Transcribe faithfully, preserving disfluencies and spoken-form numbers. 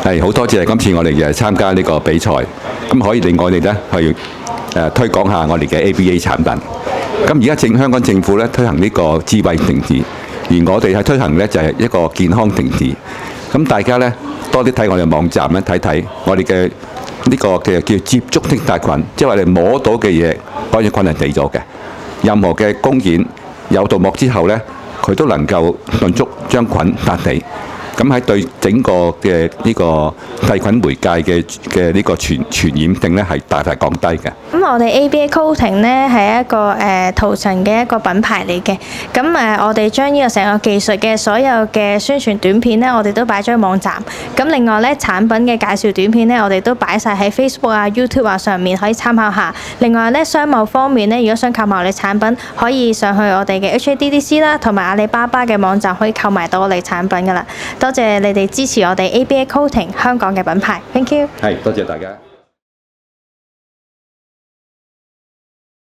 係好多謝今次我哋誒參加呢個比賽，咁可以令我哋咧去誒推廣下我哋嘅 A B A 產品。咁而家政香港政府咧推行呢個智慧停止，而我哋係推行咧就係一個健康停止。咁大家咧多啲睇我哋網站咧睇睇我哋嘅呢個嘅叫接觸的帶菌，即係我哋摸到嘅嘢，嗰隻菌係死咗嘅。任何嘅工件有毒膜之後咧，佢都能夠迅速將菌殺死。咁喺對整個嘅呢個細菌媒介嘅嘅呢個傳傳染性咧係大大降低嘅。 咁我哋 A B A Coating 咧係一個誒塗層嘅一個品牌嚟嘅。咁誒我哋將呢個成個技術嘅所有嘅宣傳短片咧，我哋都擺咗喺網站。咁另外咧產品嘅介紹短片咧，我哋都擺晒喺 Facebook 啊、YouTube 啊上面可以參考下。另外咧商貿方面咧，如果想購買我哋產品，可以上去我哋嘅 H A D D C 啦，同埋阿里巴巴嘅網站可以購買到我哋產品噶啦。多謝你哋支持我哋 A B A Coating 香港嘅品牌 ，thank you。 係，多謝大家。